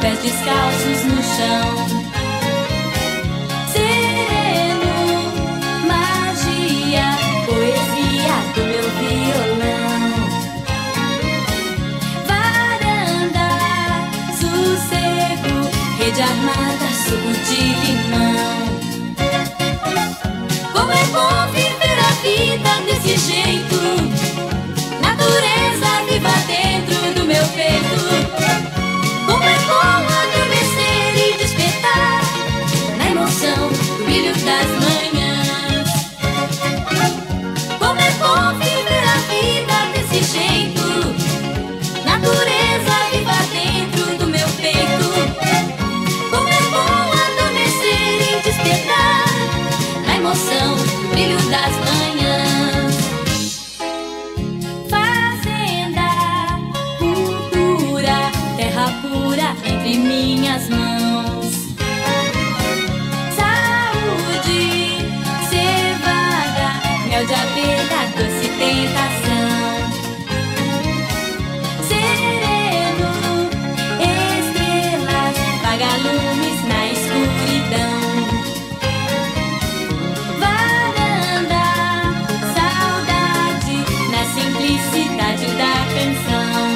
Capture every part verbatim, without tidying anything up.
pés descalços no chão. Sereno, magia, poesia do meu violão. Varanda, sossego, rede armada, suco de limão. Como é bom viver a vida desse jeito, natureza viva dentro do meu peito. Como é bom adormecer e despertar na emoção do brilho das manhãs. Como é bom viver a vida desse jeito, natureza viva dentro do meu peito. Como é bom adormecer e despertar na emoção do brilho das manhãs. Fazenda, cultura, terra pura entre minhas mãos. Saúde, cevada, mel de abelha, doce tentação. Sereno, estrelas, vagalumes na escuridão. Varanda, saudade, na simplicidade da canção.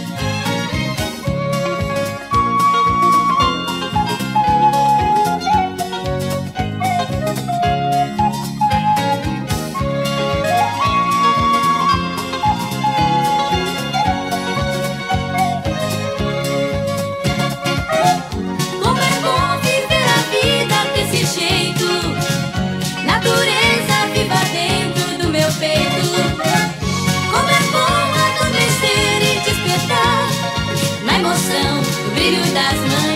Como é bom viver a vida desse jeito, natureza viva dentro do meu peito. Como é bom adormecer e despertar na emoção do brilho das mãos.